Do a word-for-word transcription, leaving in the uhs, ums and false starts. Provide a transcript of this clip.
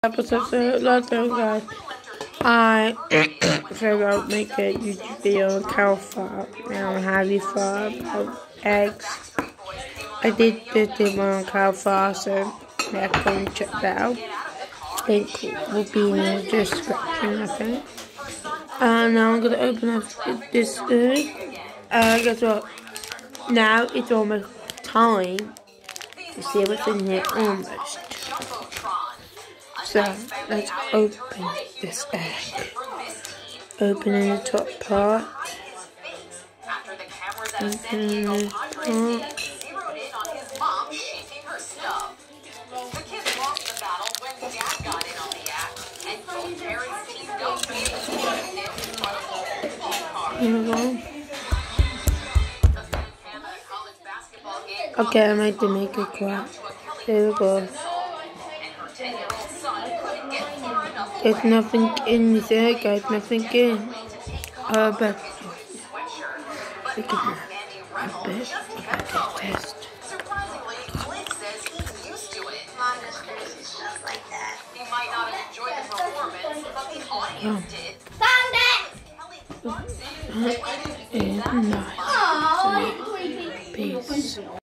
Episode so last time, guys, I figured I'd make a YouTube video on cow farm and how you farm about eggs. I did this one on cow farm, so yeah, come check that out. Link will be in the description, I think. And now I'm gonna open up this thing. Uh, guess what? Now it's almost time to see what's in here. Almost. So let's open this egg. Opening the top part. Opening the top. Here we go. Okay, I might to make it quiet. There we go. There's nothing in this egg, guys, nothing in. Uh, but we can have a bit of a test. Yeah. Found it! That is nice. Peace.